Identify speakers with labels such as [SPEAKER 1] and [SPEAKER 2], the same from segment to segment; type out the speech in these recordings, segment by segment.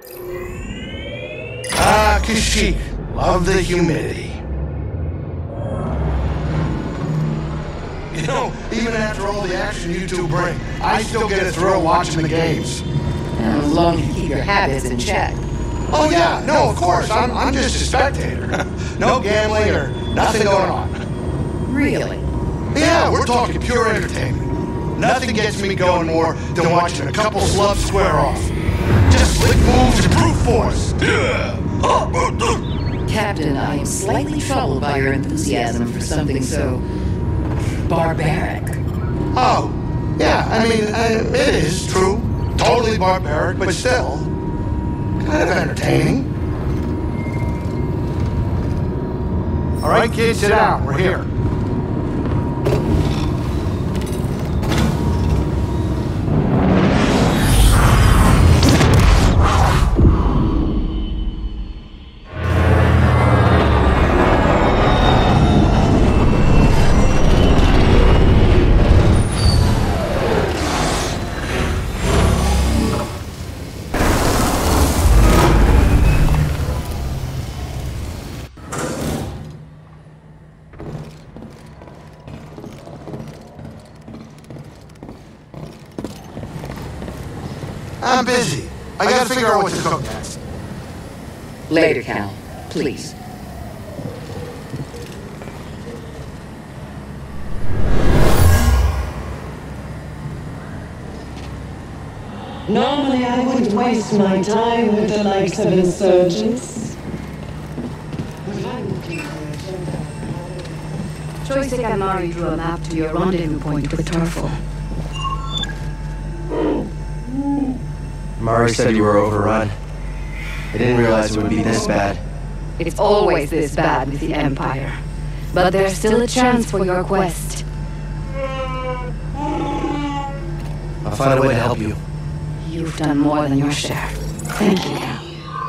[SPEAKER 1] Ah, Kashyyyk. Love the humidity. You know, even after all the action you two bring, I still get a thrill watching the games.
[SPEAKER 2] As long as you keep your habits in check.
[SPEAKER 1] Oh yeah, no, of course, I'm just a spectator. No gambling or nothing going on.
[SPEAKER 2] Really?
[SPEAKER 1] Yeah, we're talking pure entertainment. Nothing gets me going more than watching a couple slubs square off. Just slick moves and brute force.
[SPEAKER 2] Captain, I am slightly troubled by your enthusiasm for something so barbaric.
[SPEAKER 1] Oh, yeah, I mean, it is true. Totally barbaric, but still kind of entertaining. All right, kids, sit down. We're here. I'm busy. I gotta figure out what to cook next.
[SPEAKER 2] Later, Cal. Please.
[SPEAKER 3] Normally, I wouldn't waste my time with the likes of insurgents.
[SPEAKER 4] Kashyyyk and Mari drew a map to your rendezvous point with Tarfful.
[SPEAKER 5] Mari said you were overrun. I didn't realize it would be this bad.
[SPEAKER 4] It's always this bad with the Empire. But there's still a chance for your quest.
[SPEAKER 5] I'll find a way to help you.
[SPEAKER 4] You've done more than your share. Thank you, Cal.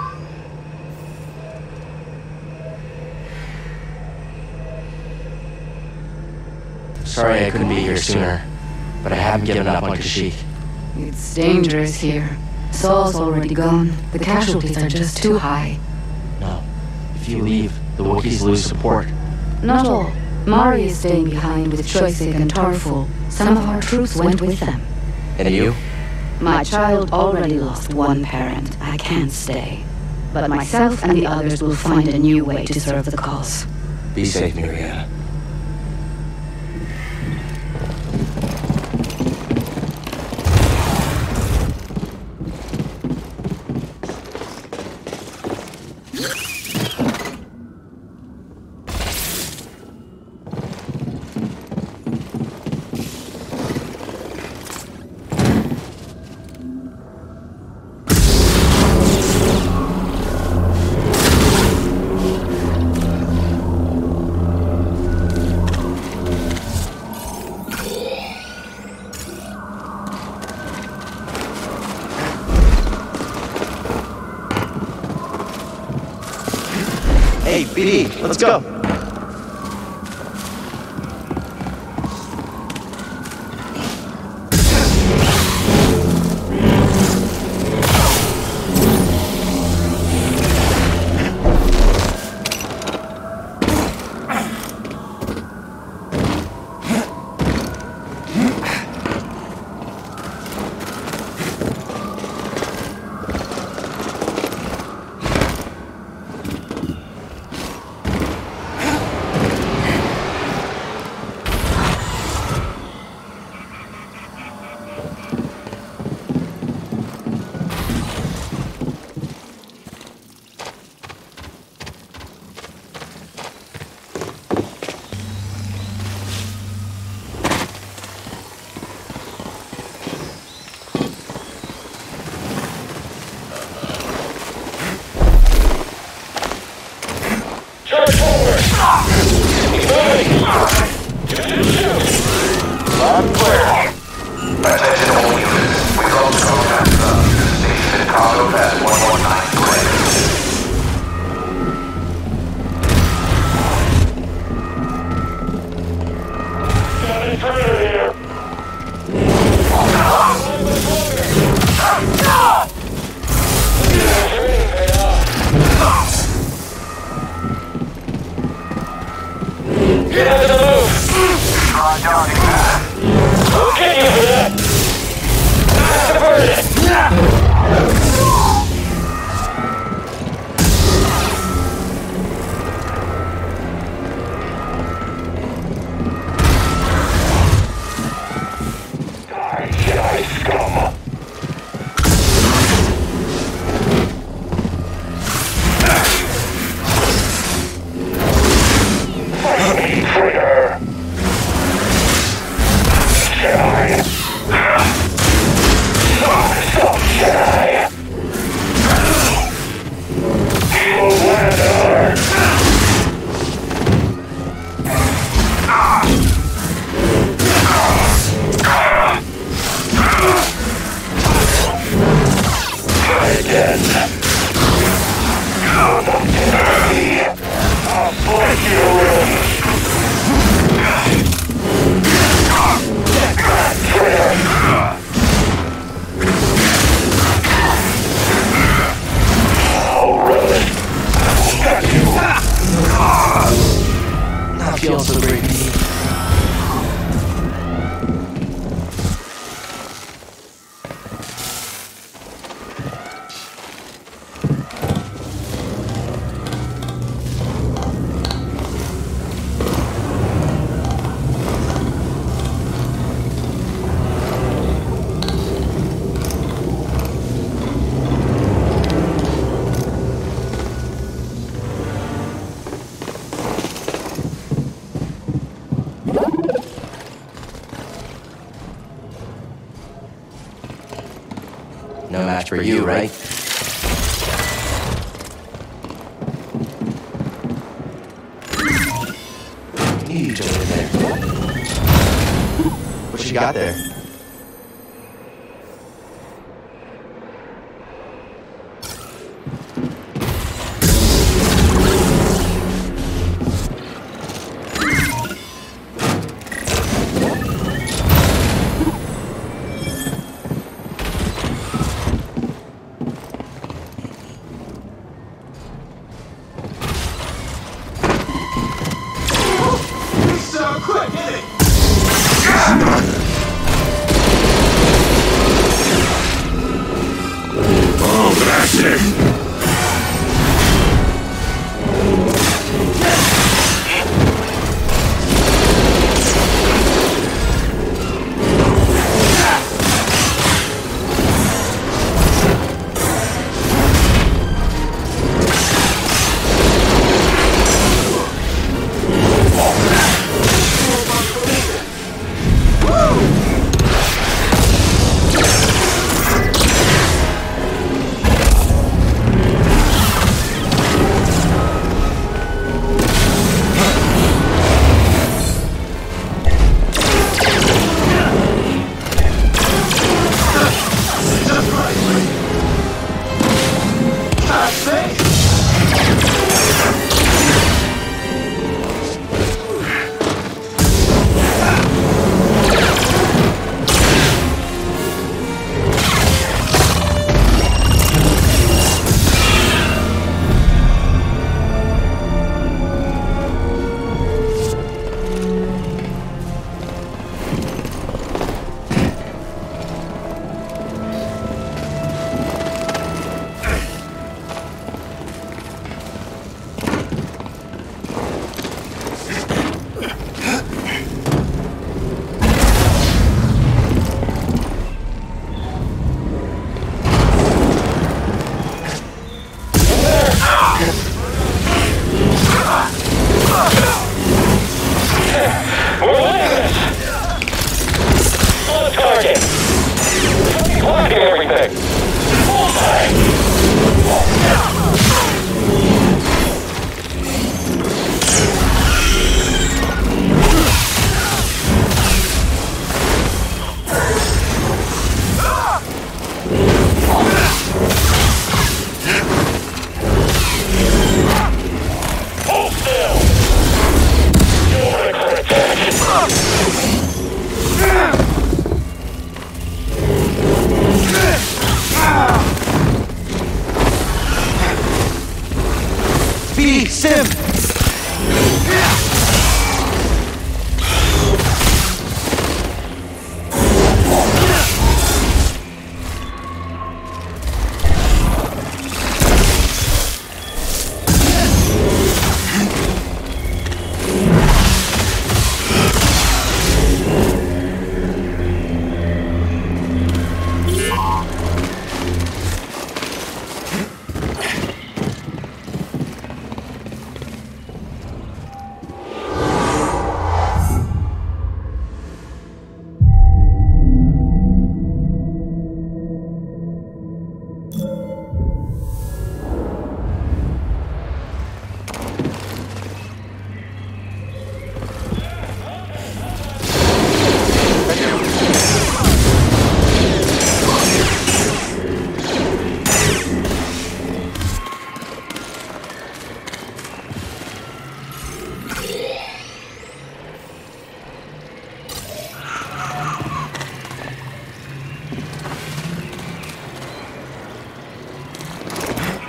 [SPEAKER 5] Sorry I couldn't be here sooner, but I haven't given up on Kashyyyk.
[SPEAKER 4] It's dangerous here. Saul's already gone. The casualties are just too high.
[SPEAKER 5] No. If you leave, the Wookiees lose support.
[SPEAKER 4] Not all. Mari is staying behind with Kashyyyk and Tarfful. Some of our troops went with them.
[SPEAKER 5] And you?
[SPEAKER 4] My child already lost one parent. I can't stay. But myself and the others will find a new way to serve the cause.
[SPEAKER 5] Be safe, Mariana. Hey, BD, let's go. Not feeling so great. No match for you, right? We need each other there. What you got there?
[SPEAKER 1] Sim!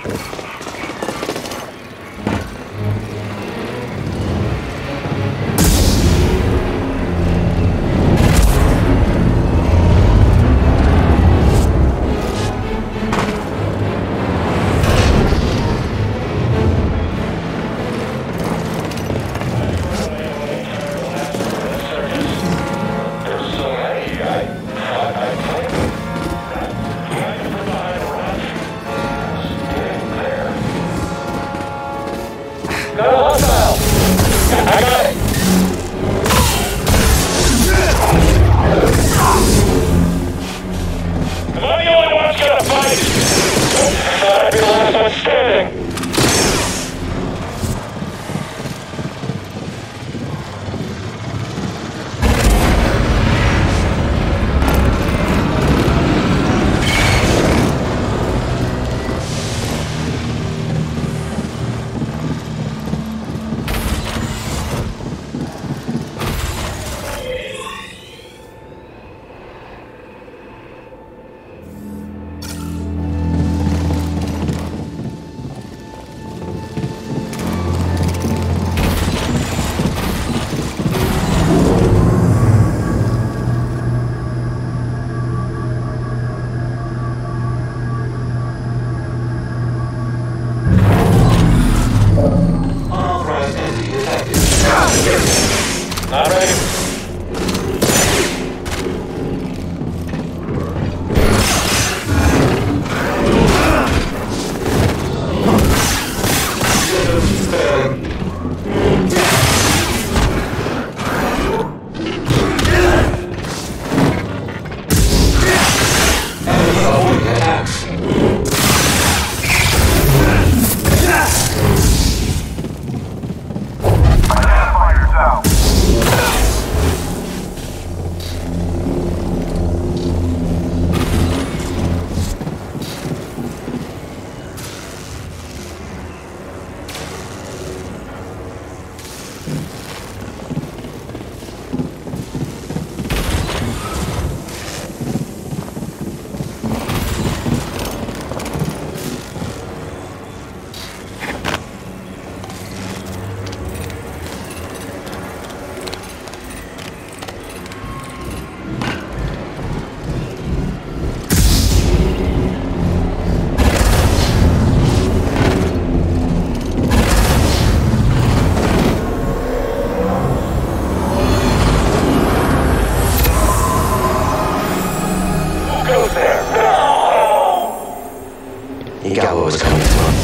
[SPEAKER 5] He got what was coming to him.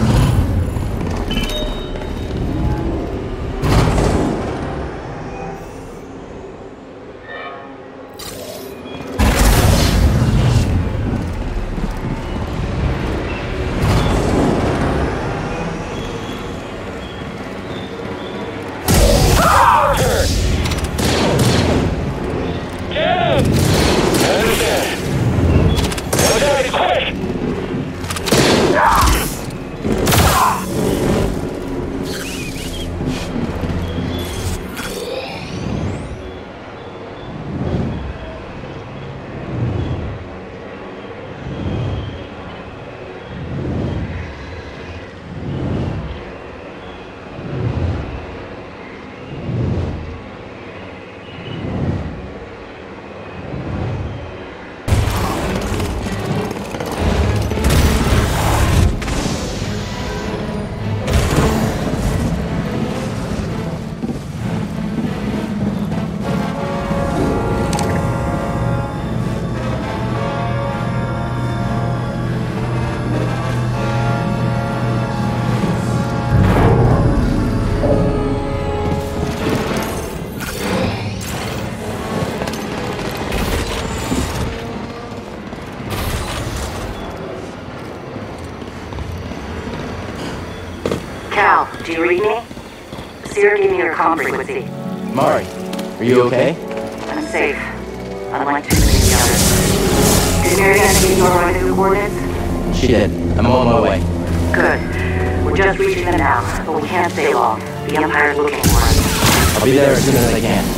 [SPEAKER 6] Cal, do you read me? Sierra gave me your comm frequency.
[SPEAKER 5] Mari, are you okay?
[SPEAKER 6] I'm safe. Unlike too many of the others. Did Marianne give you our rendezvous coordinates?
[SPEAKER 5] She did. I'm on my way.
[SPEAKER 6] Good. We're just reaching them now, but we can't stay long. The Empire's looking for us.
[SPEAKER 5] I'll be there as soon as I can.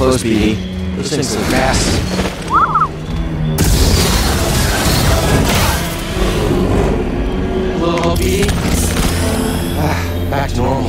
[SPEAKER 5] close, BD. Those things look fast. Little help, BD? Back to normal.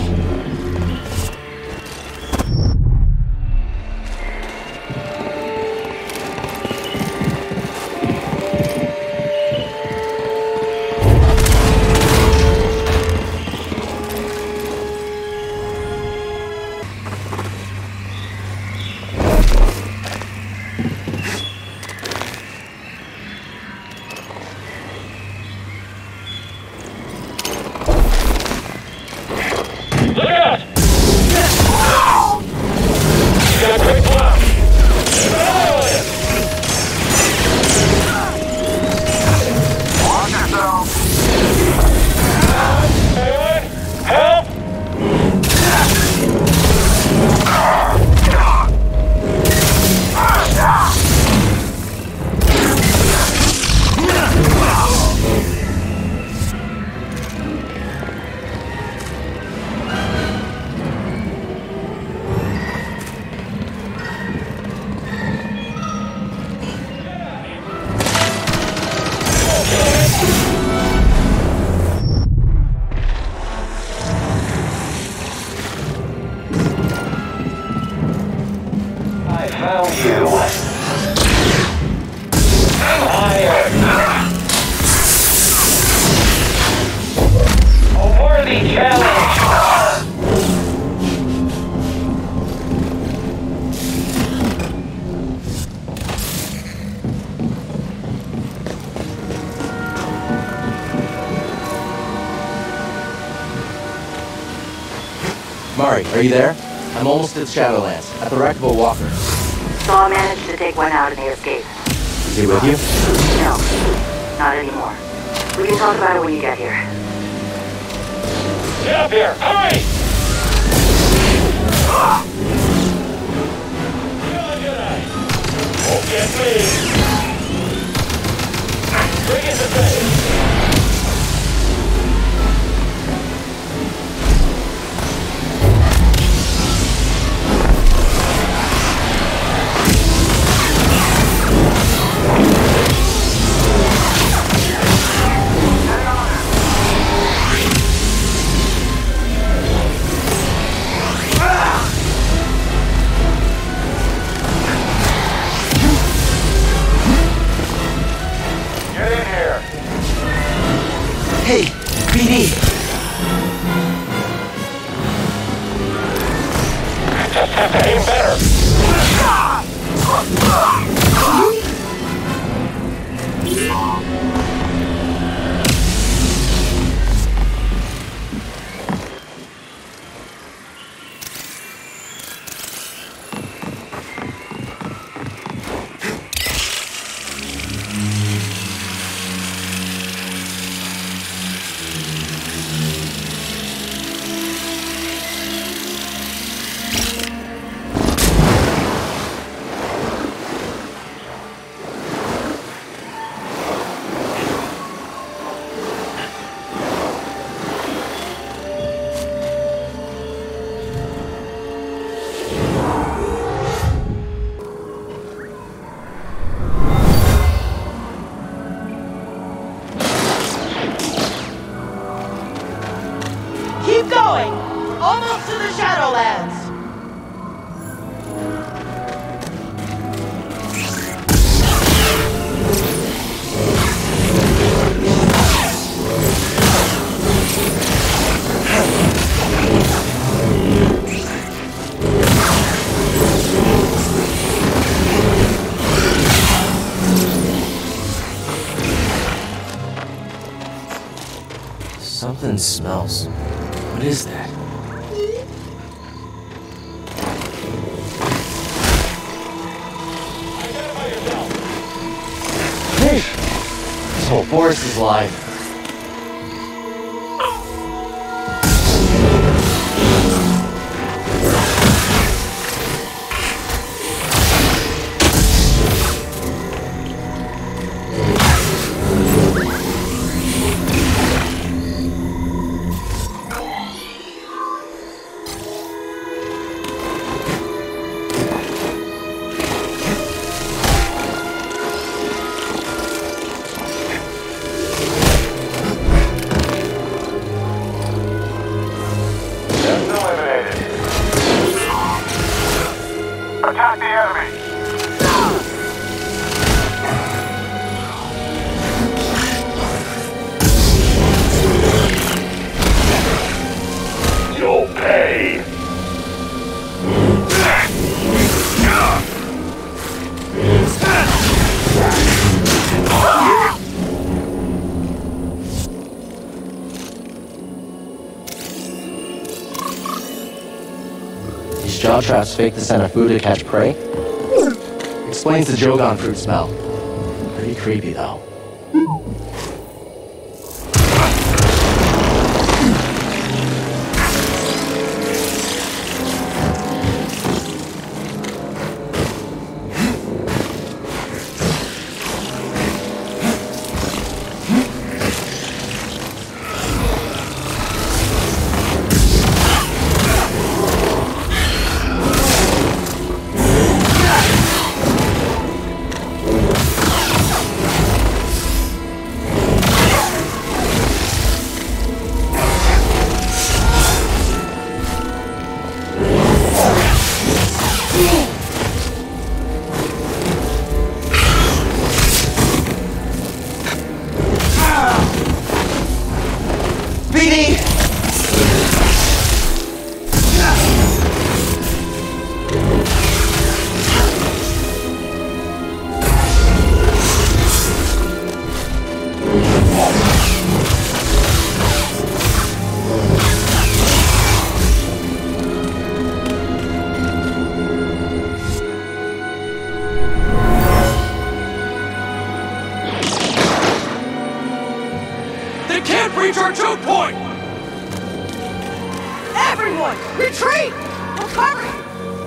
[SPEAKER 5] Mari, are you there? I'm almost at the Shadowlands, at the wreck of a walker.
[SPEAKER 6] Saw managed to take one out and they escaped.
[SPEAKER 5] Is he with you?
[SPEAKER 6] No, not anymore. We can talk about it when you get here.
[SPEAKER 7] Get up here! Hurry! Jedi! Won't get me! Bring it to base!
[SPEAKER 5] Hey, BD!
[SPEAKER 7] Just have to aim better!
[SPEAKER 8] Keep going! Almost to the Shadowlands!
[SPEAKER 5] Something smells. What is that? Hey! This whole forest is alive.
[SPEAKER 7] You'll pay.
[SPEAKER 5] These jaw traps fake the scent of food to catch prey? Explains the Jogon fruit smell. Pretty creepy, though.
[SPEAKER 7] Reach our choke point!
[SPEAKER 8] Everyone, retreat! We're coming!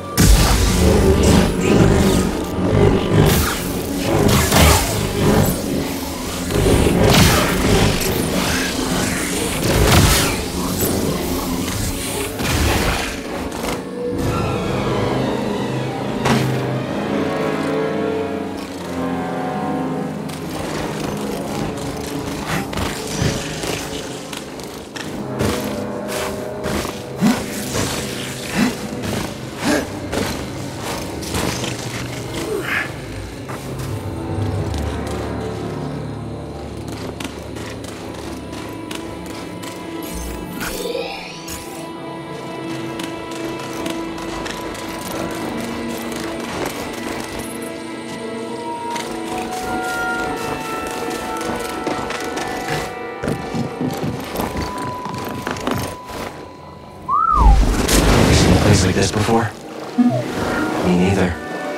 [SPEAKER 5] Like this before? Me neither.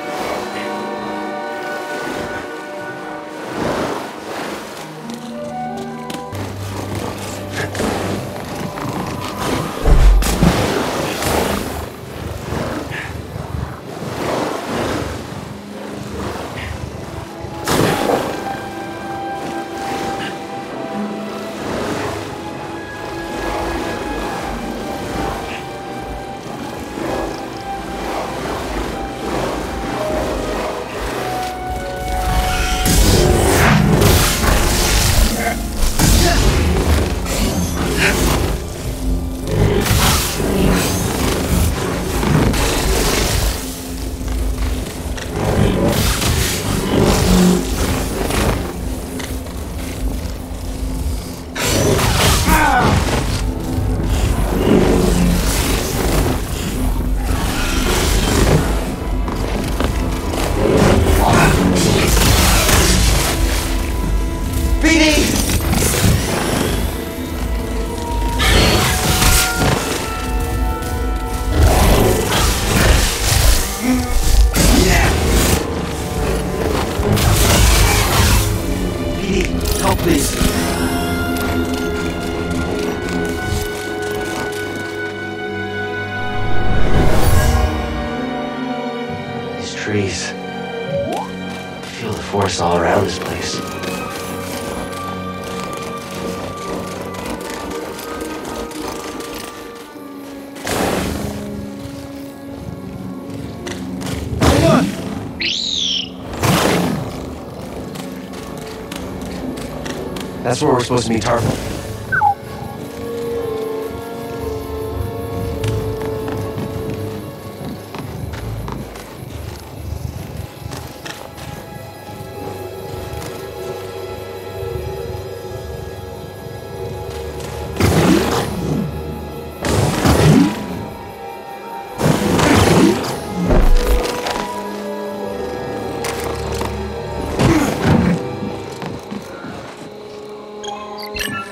[SPEAKER 5] Trees. Feel the force all around this place. That's where we're supposed to meet Tarfful.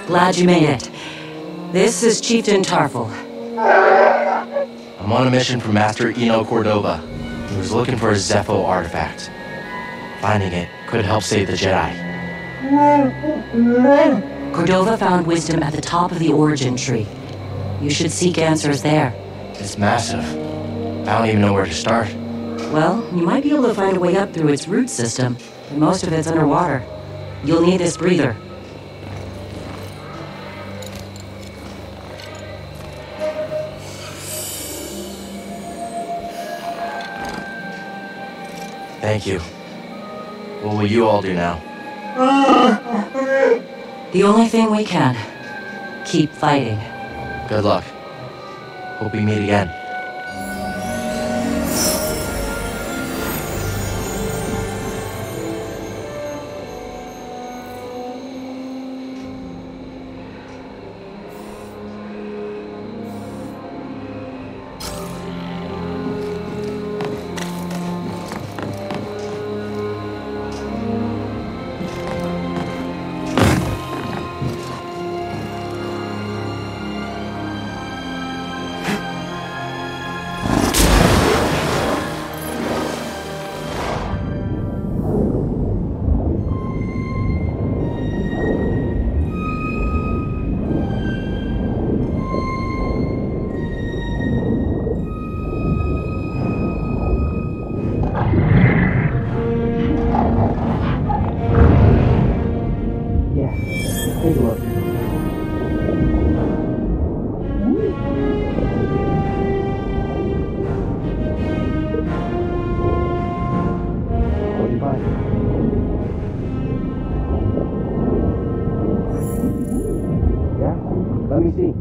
[SPEAKER 9] Glad you made it. This is Chieftain Tarfful.
[SPEAKER 5] I'm on a mission from Master Eno Cordova. He was looking for a Zepho artifact. Finding it could help save the Jedi.
[SPEAKER 9] Cordova found wisdom at the top of the origin tree. You should seek answers there.
[SPEAKER 5] It's massive. I don't even know where to start.
[SPEAKER 9] Well, you might be able to find a way up through its root system, but most of it's underwater. You'll need this breather.
[SPEAKER 5] Thank you. What will you all do now?
[SPEAKER 9] The only thing we can. Keep fighting.
[SPEAKER 5] Good luck. Hope we meet again. Take a look. What'd you find? Yeah? Let me see.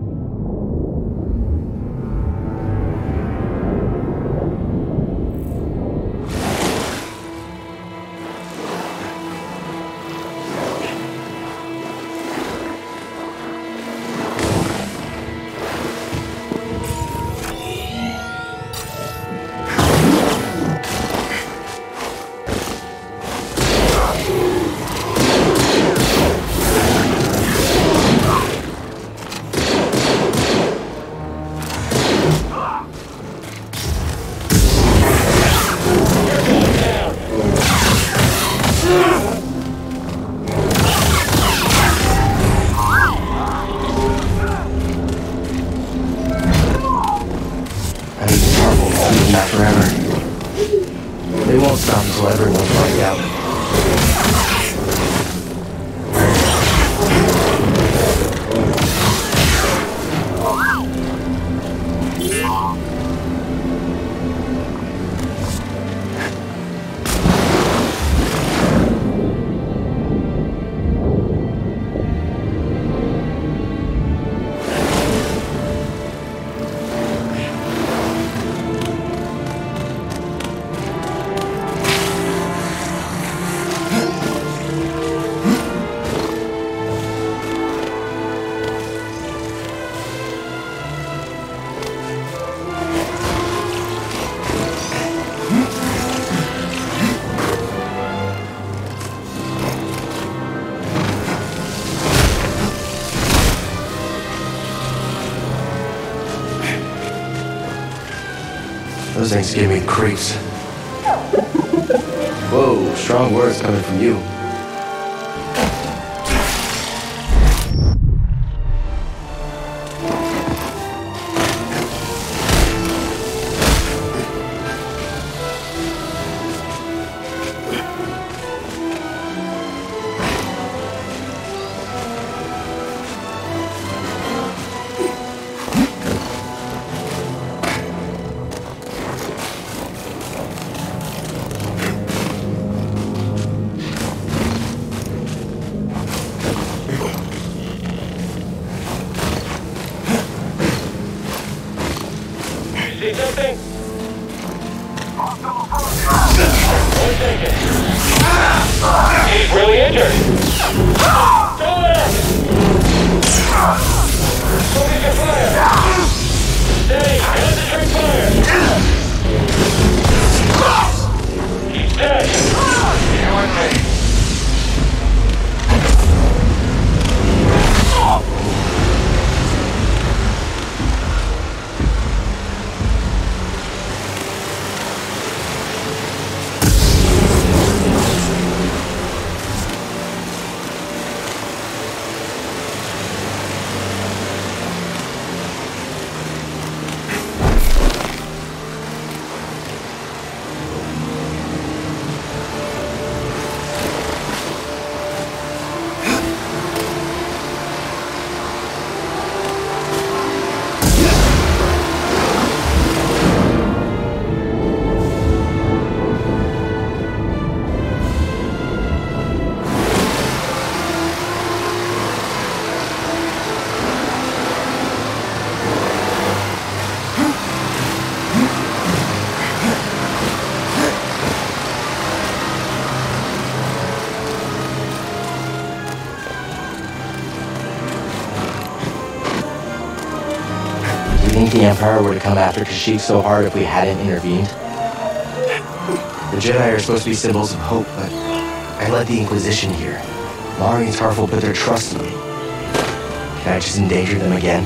[SPEAKER 5] Not forever. They won't stop until everyone's wiped out. Those things give me creeps. Whoa, strong words coming from you.
[SPEAKER 7] See something? He's really injured. Go there! Focus your fire! Steady, concentrate fire! He's dead! You and me.
[SPEAKER 5] think the Empire would have come after Kashyyyk so hard if we hadn't intervened? The Jedi are supposed to be symbols of hope, but I led the Inquisition here. Mari and Tarfful put their trust in me. Can I just endanger them again?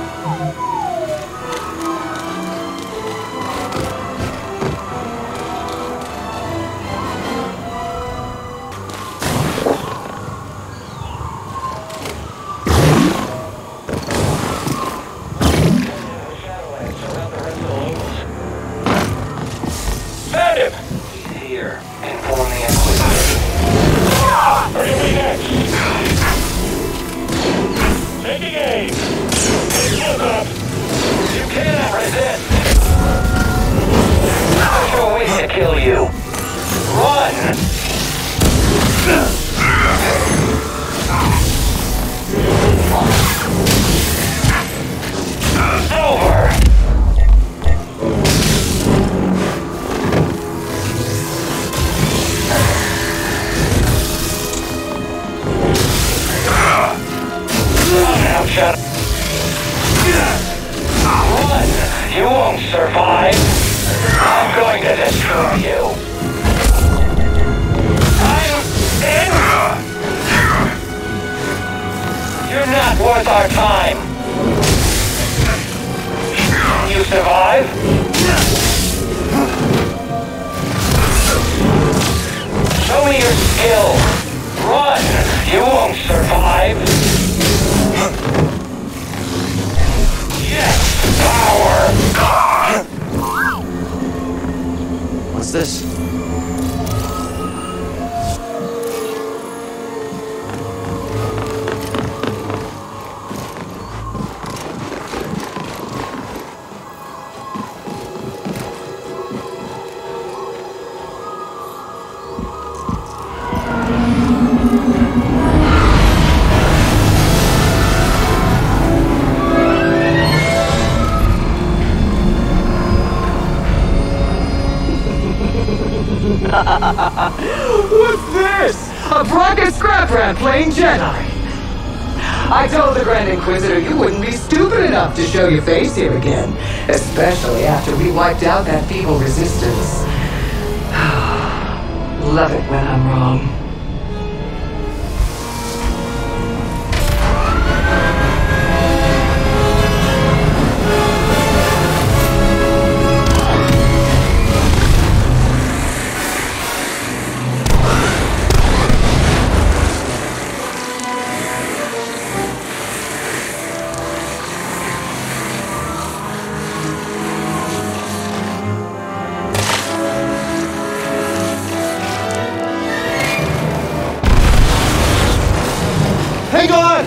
[SPEAKER 7] You won't survive. I'm going to destroy you. I'm in. You're not worth our time. You survive? Show me your skill. Run. You won't survive. Yes, power.
[SPEAKER 5] What's this?
[SPEAKER 10] What's this? A Bronca scrap rat playing Jedi. I told the Grand Inquisitor you wouldn't be stupid enough to show your face here again, especially after we wiped out that feeble resistance. Love it when I'm wrong.
[SPEAKER 1] Hang on!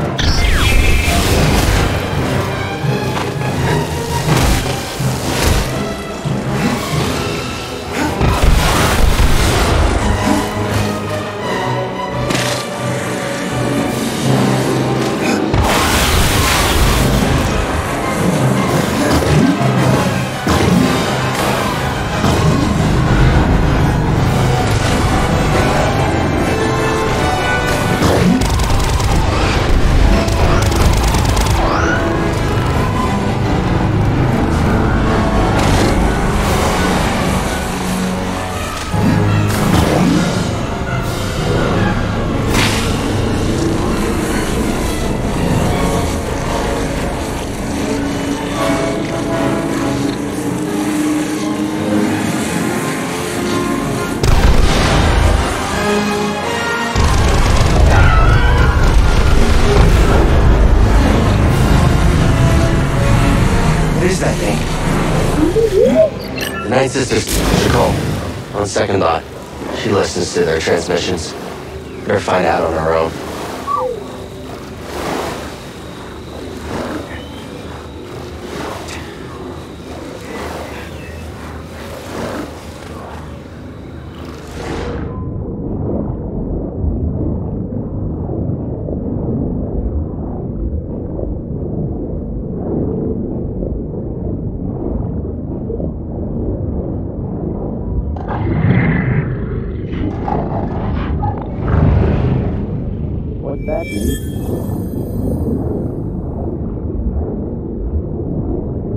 [SPEAKER 5] What is that thing? The Ninth Sister's Nicole. On second thought, she listens to their transmissions. Better find out on her own. What's that?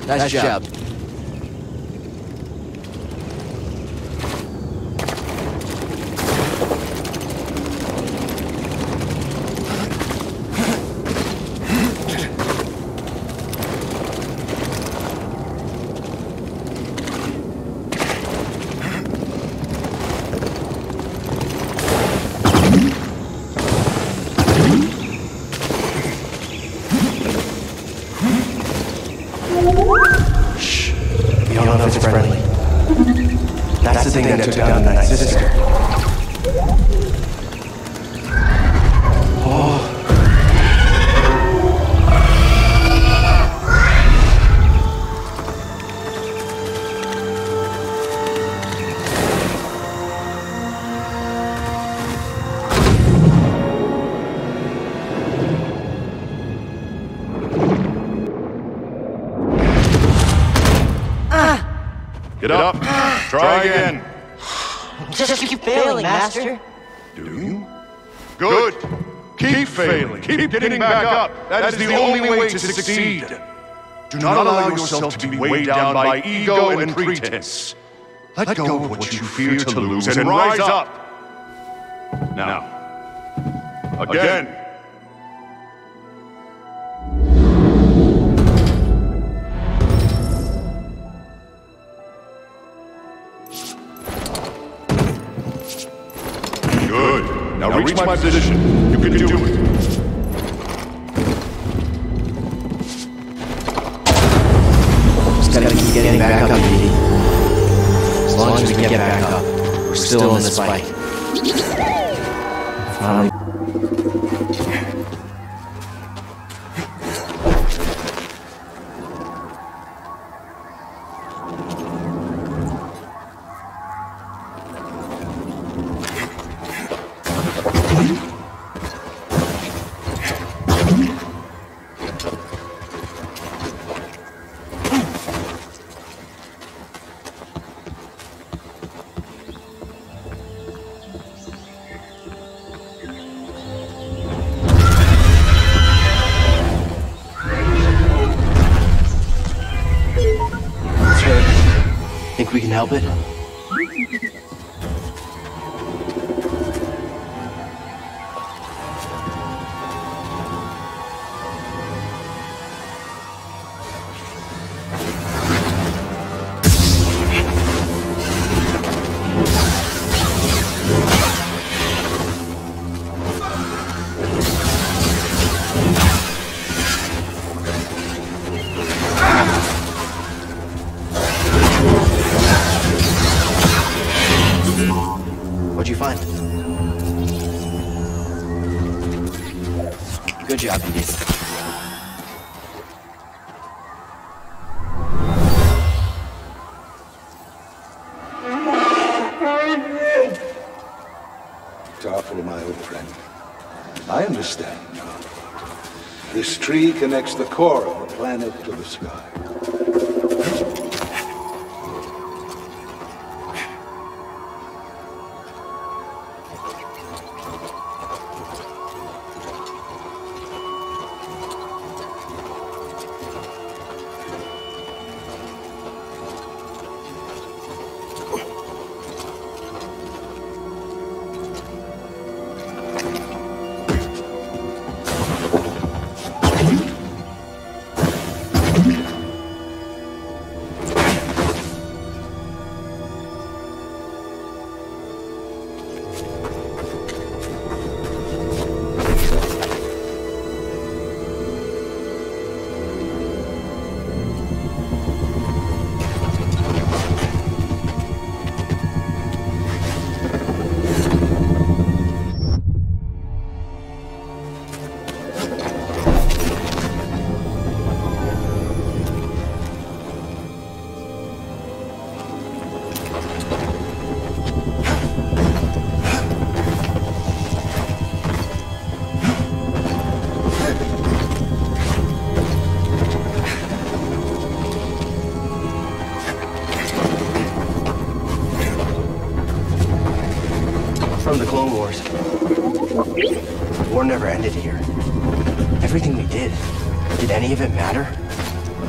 [SPEAKER 5] Nice job. That took down the Night Sister.
[SPEAKER 11] Get up. Try again.
[SPEAKER 8] Just keep failing, Master.
[SPEAKER 11] Do you? Good. Keep failing. Keep getting back up. That is the only way to succeed. Do not allow yourself to be weighed down by ego and pretense. Let go of what you fear to lose and rise up. Now, again. Good. Now reach my position. You can do it.
[SPEAKER 5] Just gotta keep getting back up, BD. As long as we can get back up, we're still in this fight. Finally. Think we can help it? What'd you find? Good job, BD.
[SPEAKER 12] Tarfful, my old friend. I understand now. This tree connects the core of the planet to the sky.
[SPEAKER 5] From the Clone Wars. The war never ended here. Everything we did any of it matter?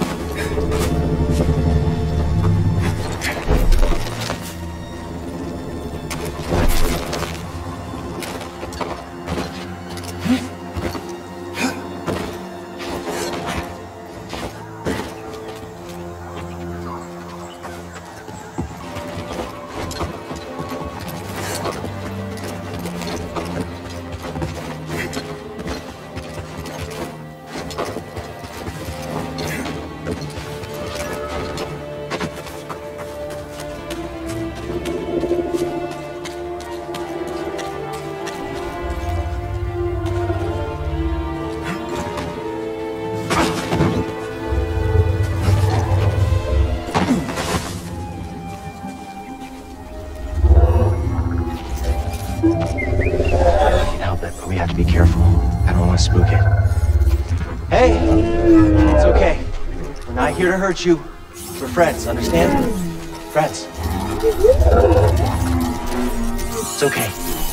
[SPEAKER 8] Here to hurt you. We're friends, understand? Friends. It's okay.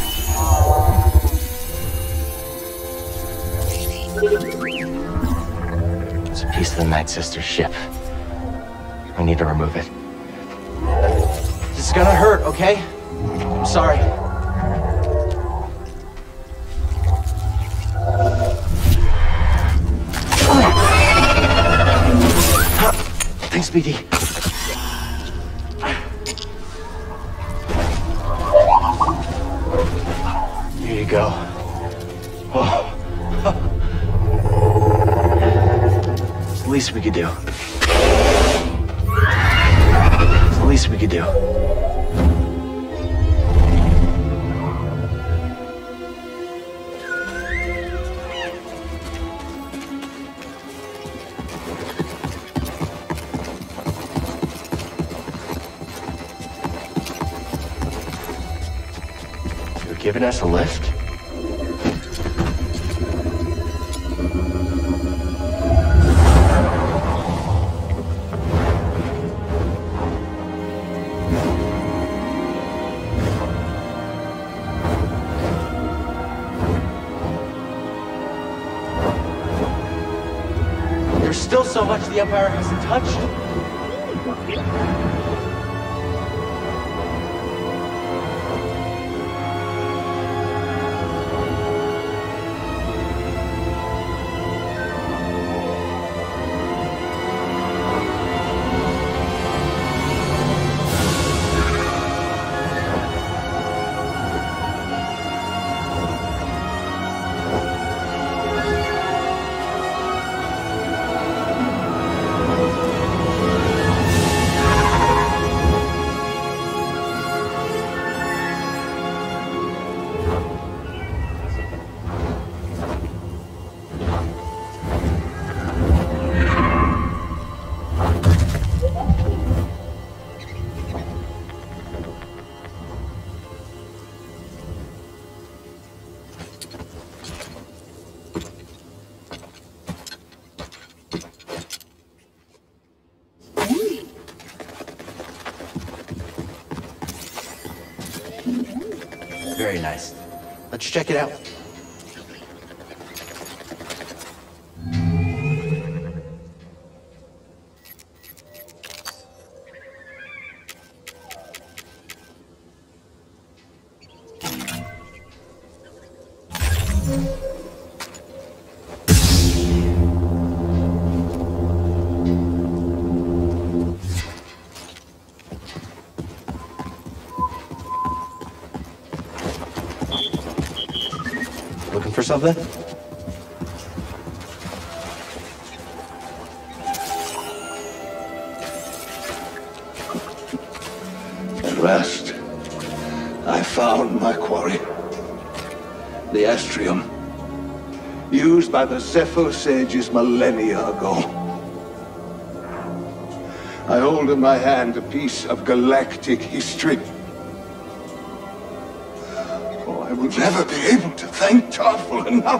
[SPEAKER 8] It's a piece of the Night Sister's ship. We need to remove it. This is gonna hurt, okay? I'm sorry. Thanks, BD. Here you go. Oh. It's the least we could do. It's the least we could do. Giving us a lift? There's still so much the Empire hasn't touched. Very nice. Let's check it out. Looking for something?
[SPEAKER 12] At last, I found my quarry. The astrium, used by the Zephyr sages millennia ago. I hold in my hand a piece of galactic history. I will never be able to thank Tarfful enough.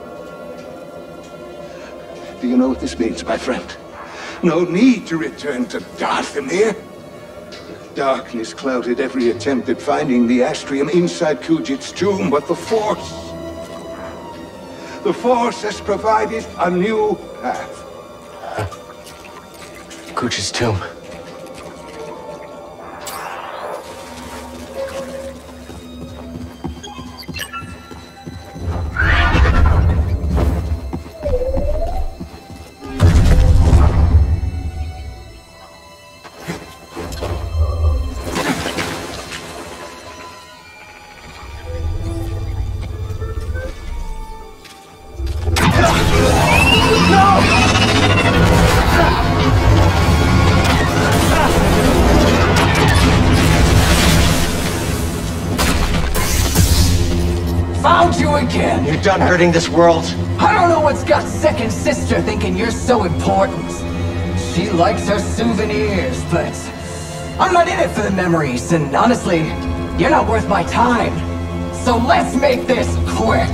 [SPEAKER 12] Do you know what this means, my friend? No need to return to Dathomir. Darkness clouded every attempt at finding the astrium inside Kujit's tomb, but the Force has provided a new path.
[SPEAKER 5] Kuch's tomb.
[SPEAKER 10] Found you again!
[SPEAKER 5] You're done hurting this world?
[SPEAKER 10] I don't know what's got second sister thinking you're so important. She likes her souvenirs, but I'm not in it for the memories, and honestly, you're not worth my time. So let's make this quick!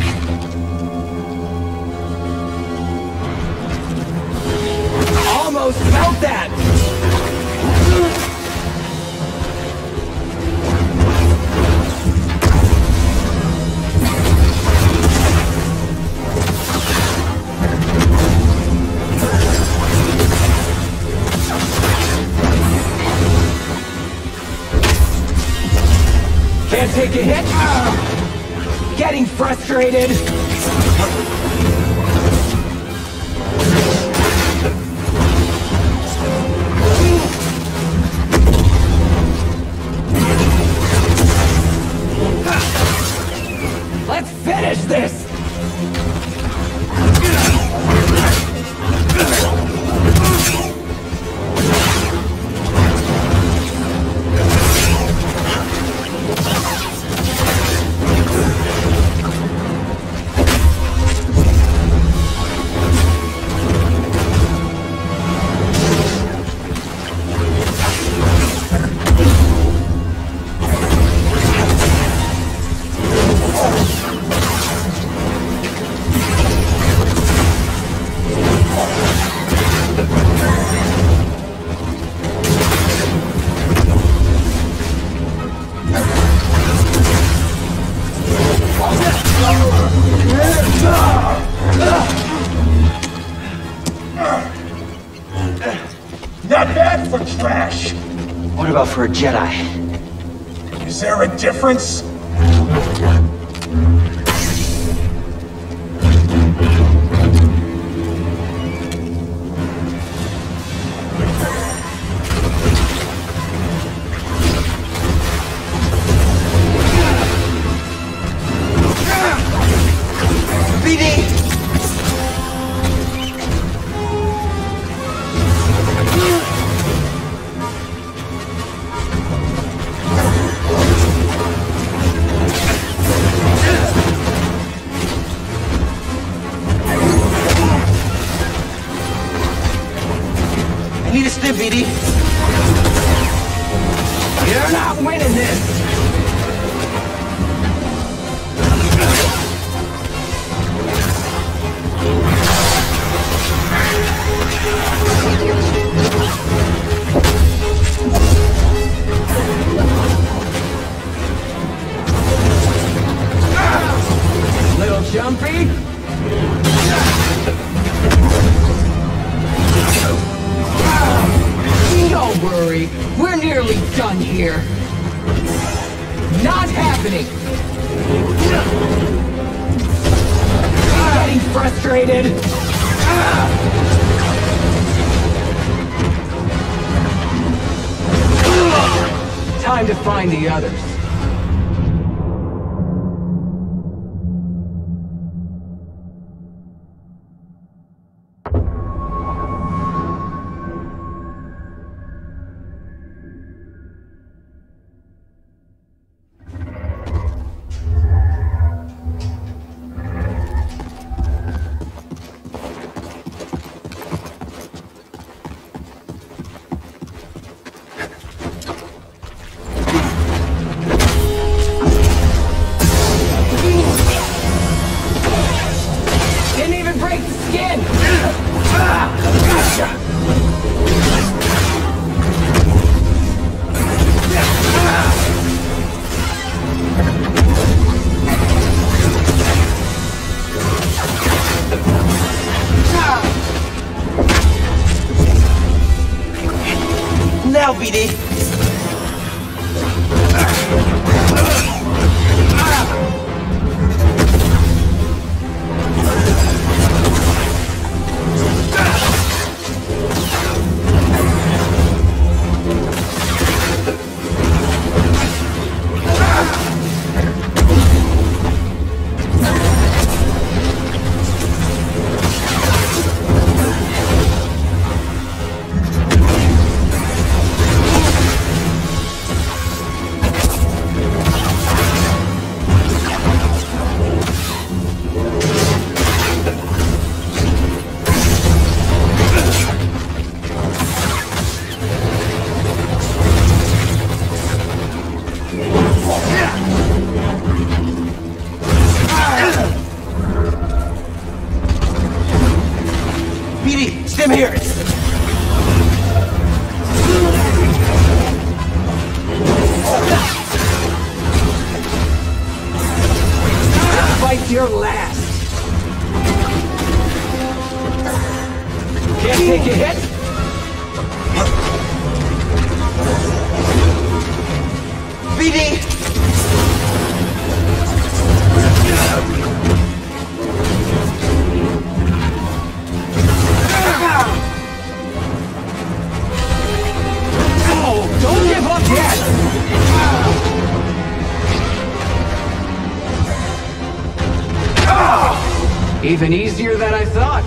[SPEAKER 10] Almost felt that! Can't take a hit. Getting frustrated. Let's finish this.
[SPEAKER 13] Not bad for trash.
[SPEAKER 5] What about for a Jedi?
[SPEAKER 13] Is there a difference?
[SPEAKER 5] I need a stim, BD.
[SPEAKER 10] You're not winning this! Little jumpy? Don't worry, we're nearly done here. Not happening. Getting frustrated. Time to find the others. was your last. Can't take a hit. BD! Oh, don't give up yet! Even easier than I thought.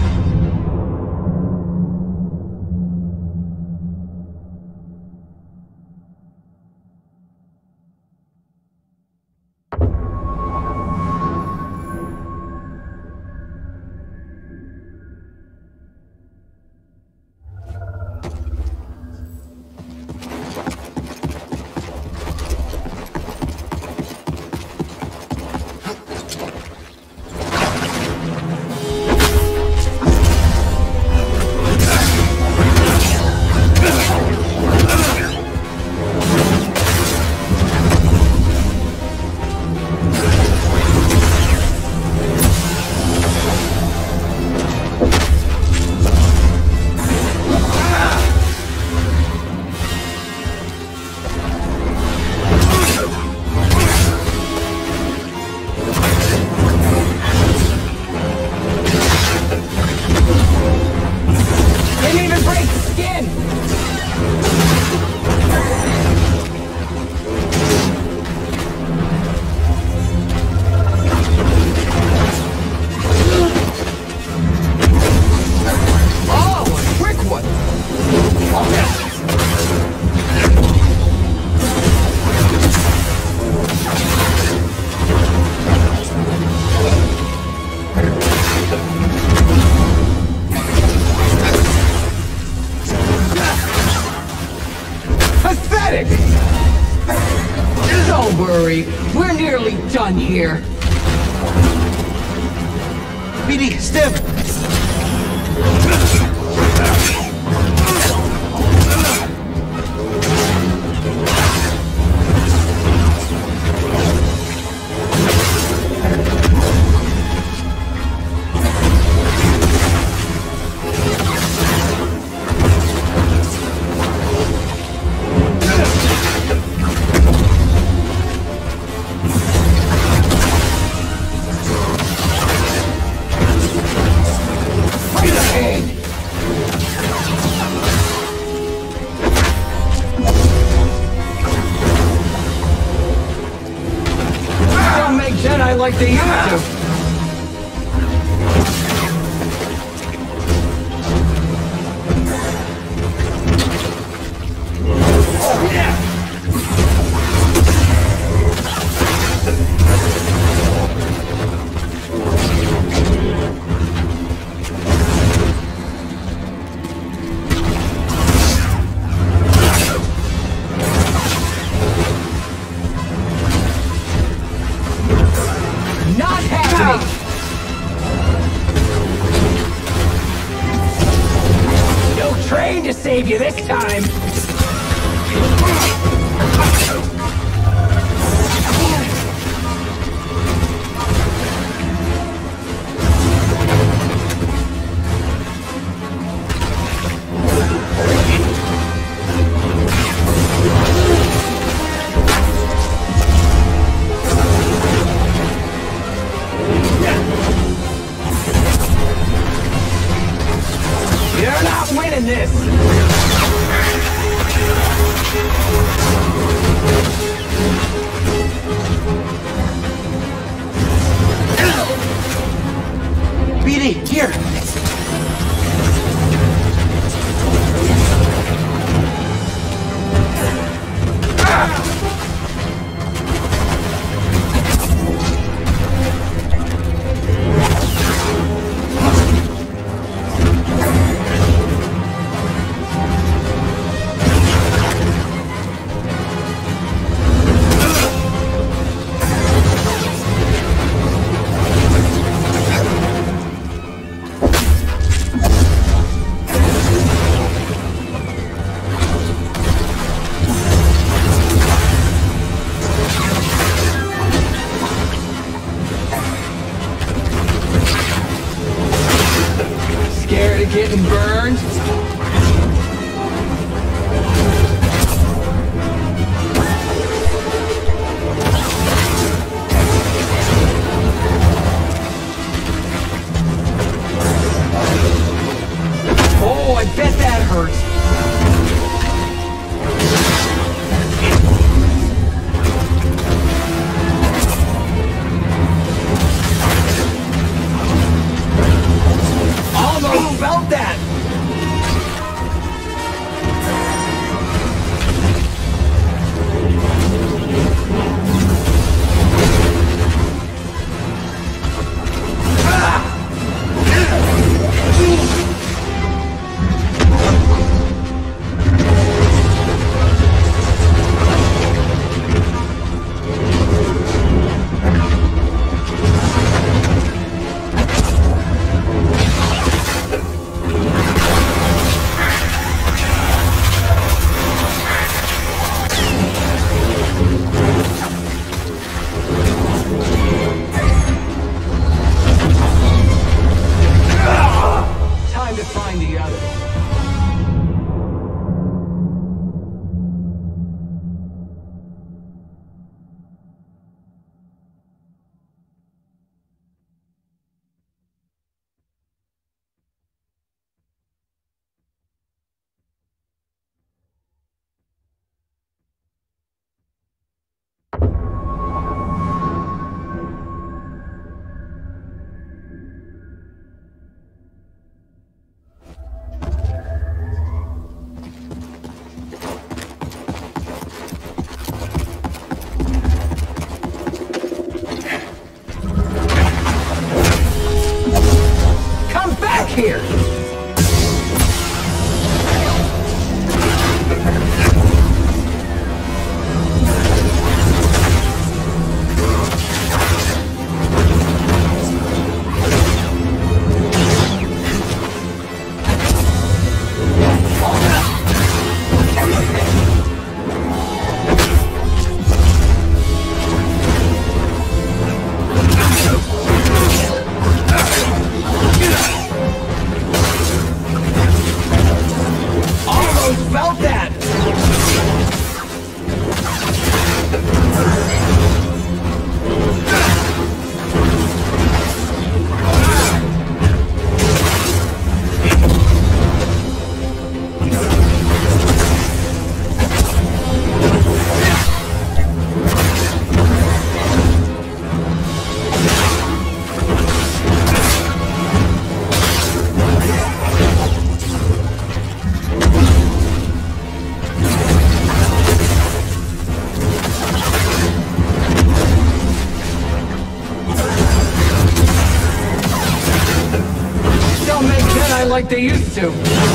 [SPEAKER 10] Don't worry, we're nearly done here.
[SPEAKER 1] BD, Stim!
[SPEAKER 10] Jedi like they used to. To save you this time. You're not winning this. getting burned? Oh, I bet that hurts. Almost felt that! Here. Like they used to.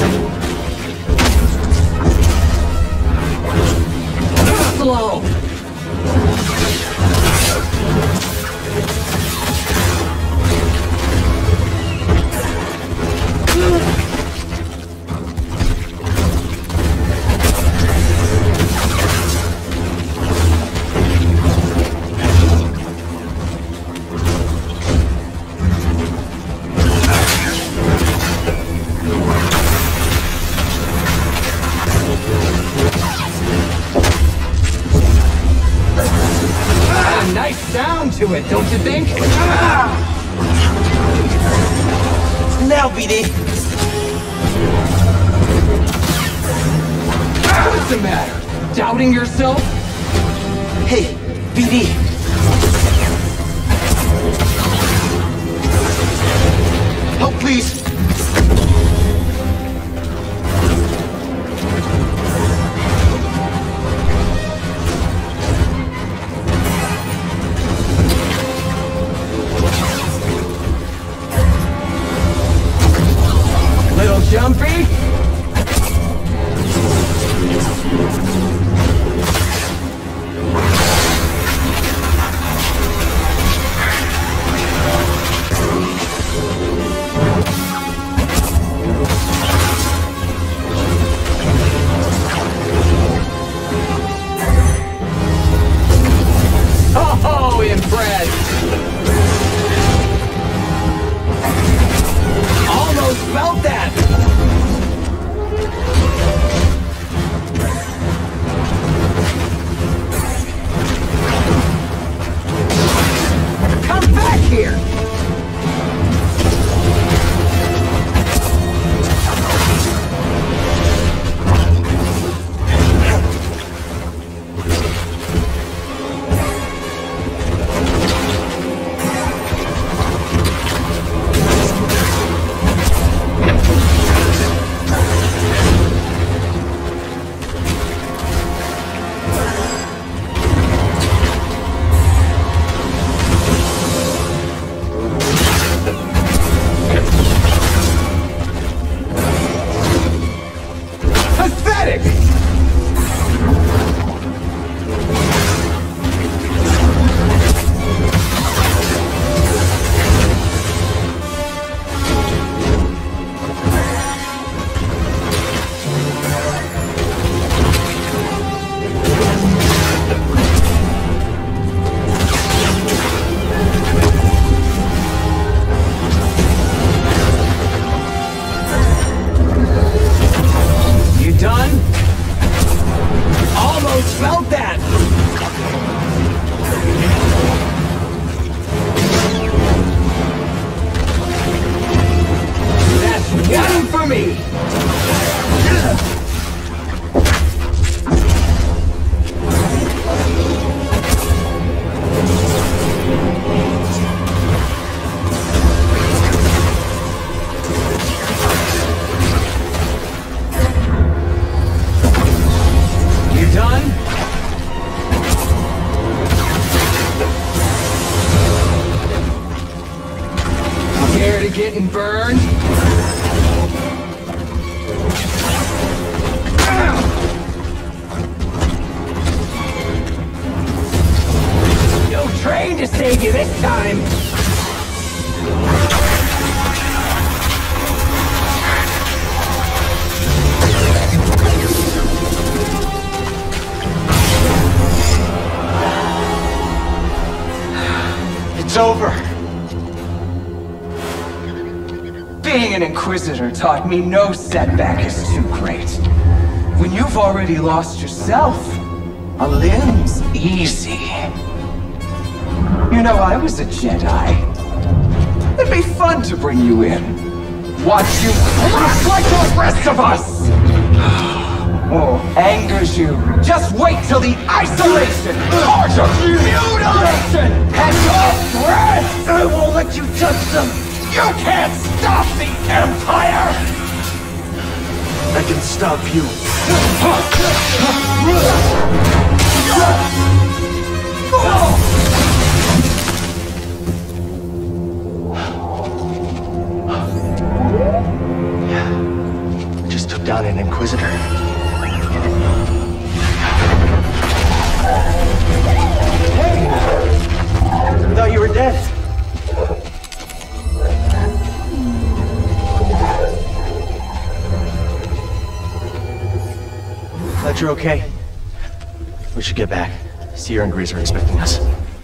[SPEAKER 10] Slow. To it, don't you think?
[SPEAKER 8] Now, BD.
[SPEAKER 10] What's the matter? Doubting yourself?
[SPEAKER 8] Hey, BD. Help, please.
[SPEAKER 10] Jumpy? here. Getting burned? No train to save you this time!
[SPEAKER 5] It's over.
[SPEAKER 10] Being an Inquisitor taught me no setback is too great. When you've already lost yourself, a limb's easy. You know, I was a Jedi. It'd be fun to bring you in. Watch you crack like the rest of us! Oh, angers you. Just wait till the isolation, torture, mutilation, and your breath! I won't let you touch them! You can't stop the Empire!
[SPEAKER 11] I can stop you.
[SPEAKER 5] I just took down an Inquisitor. Hey! I thought you were dead. Glad you're okay. We should get back. Seer and Grease are expecting us.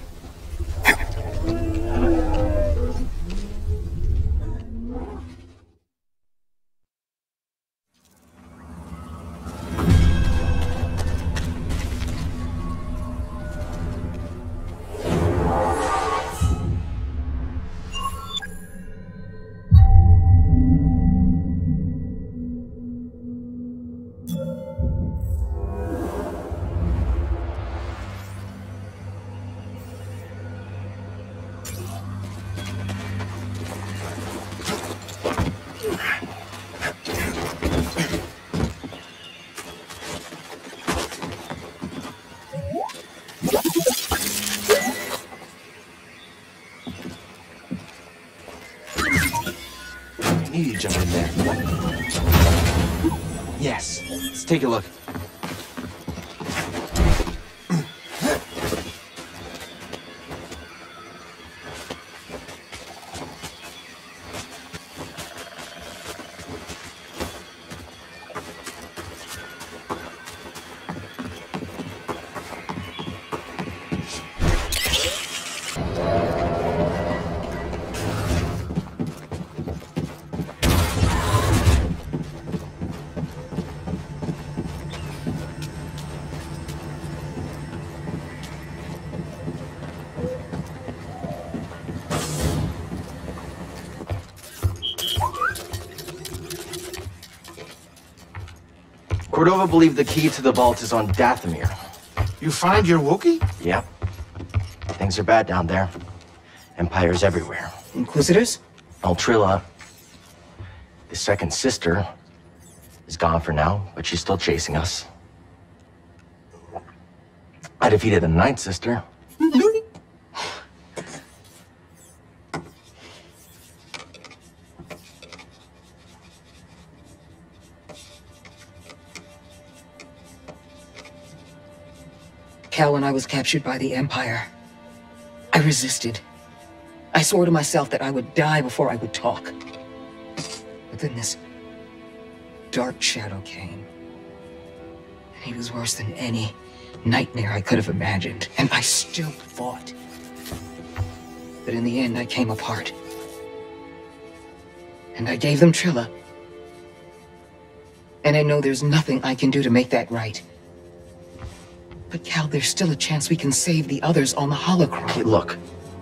[SPEAKER 5] You jump in there. Yes, let's take a look. Cordova believed the key to the vault is on Dathomir.
[SPEAKER 1] You find your Wookiee?
[SPEAKER 5] Yep. Things are bad down there. Empires everywhere.
[SPEAKER 10] Inquisitors?
[SPEAKER 5] Trilla, his second sister, is gone for now, but she's still chasing us. I defeated the ninth sister.
[SPEAKER 10] Cal, when I was captured by the Empire, I resisted. I swore to myself that I would die before I would talk. But then this dark shadow came. And he was worse than any nightmare I could have imagined. And I still fought. But in the end, I came apart. And I gave them Trilla. And I know there's nothing I can do to make that right. But Cal, there's still a chance we can save the others on the holocron.
[SPEAKER 5] Okay, look.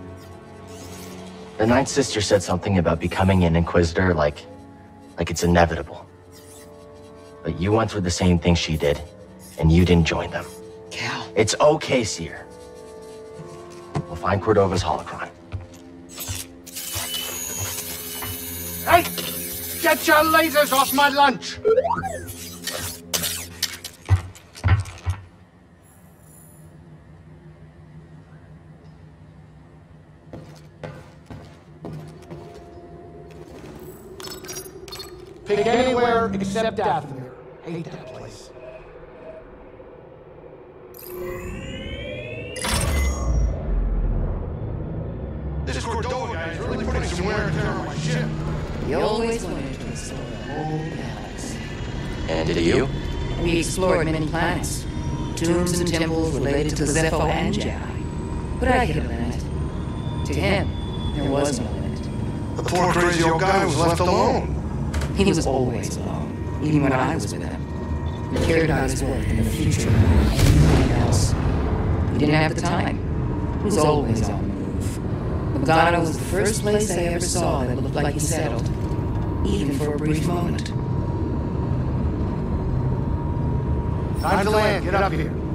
[SPEAKER 5] The ninth sister said something about becoming an Inquisitor like it's inevitable. But you went through the same thing she did, and you didn't join them.
[SPEAKER 10] Cal.
[SPEAKER 5] It's okay, Seer. We'll find Cordova's holocron.
[SPEAKER 1] Hey! Get your lasers off my lunch!
[SPEAKER 14] Pick anywhere except Dathomir. Hate that place.
[SPEAKER 1] This Cordova guy is really putting some wear and tear on my ship.
[SPEAKER 2] We always wanted to explore the whole galaxy.
[SPEAKER 5] And did you?
[SPEAKER 2] We explored many planets, tombs and temples related to Zepho and Jedi. But I hit a limit. To him, there was no limit.
[SPEAKER 1] The poor crazy old guy was left alone.
[SPEAKER 2] He was always alone, even when I was with him. He cared about his work and the future more than anything else. He didn't have the time. He was always on the move. Logano was the first place I ever saw that looked like he settled, even for a brief moment.
[SPEAKER 1] Time to land. Get up here.